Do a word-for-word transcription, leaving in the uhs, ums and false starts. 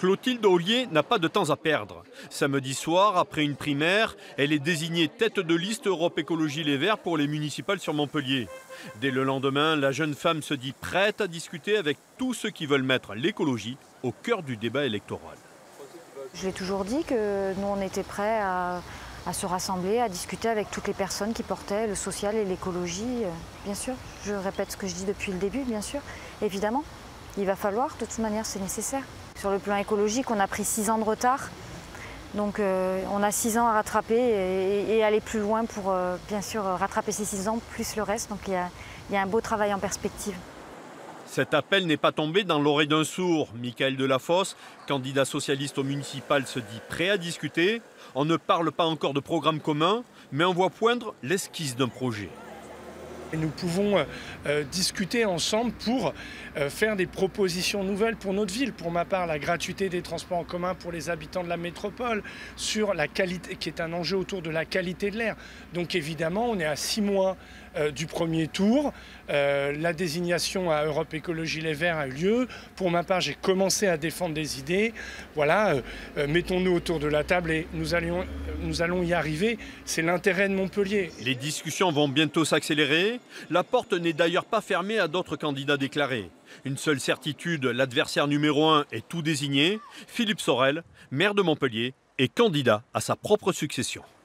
Clotilde Ollier n'a pas de temps à perdre. Samedi soir, après une primaire, elle est désignée tête de liste Europe Écologie Les Verts pour les municipales sur Montpellier. Dès le lendemain, la jeune femme se dit prête à discuter avec tous ceux qui veulent mettre l'écologie au cœur du débat électoral. Je l'ai toujours dit que nous on était prêts à, à se rassembler, à discuter avec toutes les personnes qui portaient le social et l'écologie. Bien sûr, je répète ce que je dis depuis le début, bien sûr, évidemment. Il va falloir, de toute manière, c'est nécessaire. Sur le plan écologique, on a pris six ans de retard. Donc euh, on a six ans à rattraper et, et aller plus loin pour, euh, bien sûr, rattraper ces six ans, plus le reste. Donc il y a, il y a un beau travail en perspective. Cet appel n'est pas tombé dans l'oreille d'un sourd. Michael Delafosse, candidat socialiste au municipal, se dit prêt à discuter. On ne parle pas encore de programme commun, mais on voit poindre l'esquisse d'un projet. Et nous pouvons euh, discuter ensemble pour euh, faire des propositions nouvelles pour notre ville. Pour ma part, la gratuité des transports en commun pour les habitants de la métropole, sur la qualité, qui est un enjeu autour de la qualité de l'air. Donc évidemment, on est à six mois euh, du premier tour. Euh, la désignation à Europe Écologie Les Verts a eu lieu. Pour ma part, j'ai commencé à défendre des idées. Voilà, euh, euh, mettons-nous autour de la table et nous allons, nous allons y arriver. C'est l'intérêt de Montpellier. Les discussions vont bientôt s'accélérer. La porte n'est d'ailleurs pas fermée à d'autres candidats déclarés. Une seule certitude, l'adversaire numéro un est tout désigné. Philippe Sorel, maire de Montpellier, est candidat à sa propre succession.